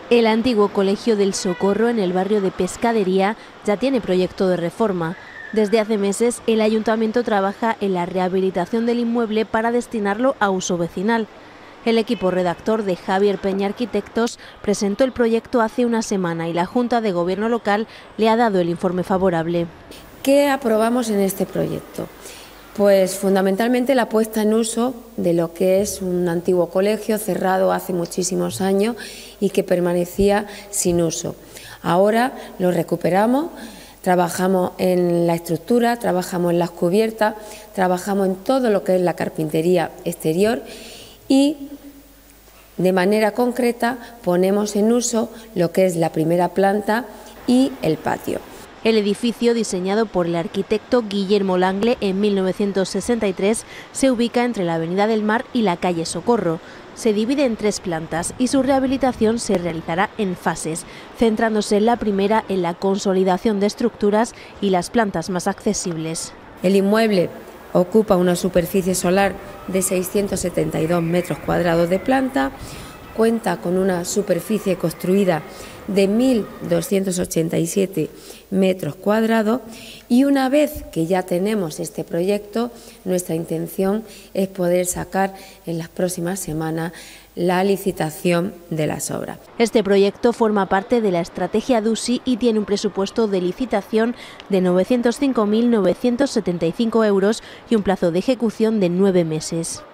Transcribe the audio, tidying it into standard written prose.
El antiguo Colegio del Socorro en el barrio de Pescadería ya tiene proyecto de reforma. Desde hace meses el ayuntamiento trabaja en la rehabilitación del inmueble para destinarlo a uso vecinal. El equipo redactor de Javier Peña Arquitectos presentó el proyecto hace una semana y la Junta de Gobierno local le ha dado el informe favorable. ¿Qué aprobamos en este proyecto? Pues fundamentalmente la puesta en uso de lo que es un antiguo colegio cerrado hace muchísimos años y que permanecía sin uso. Ahora lo recuperamos, trabajamos en la estructura, trabajamos en las cubiertas, trabajamos en todo lo que es la carpintería exterior y de manera concreta ponemos en uso lo que es la primera planta y el patio. El edificio, diseñado por el arquitecto Guillermo Langle en 1963, se ubica entre la Avenida del Mar y la calle Socorro. Se divide en 3 plantas y su rehabilitación se realizará en fases, centrándose en la primera en la consolidación de estructuras y las plantas más accesibles. El inmueble ocupa una superficie solar de 672 metros cuadrados de planta, cuenta con una superficie construida de 1.287 metros cuadrados y una vez que ya tenemos este proyecto, nuestra intención es poder sacar en las próximas semanas la licitación de las obras. Este proyecto forma parte de la estrategia DUSI y tiene un presupuesto de licitación de 905.975 euros y un plazo de ejecución de 9 meses.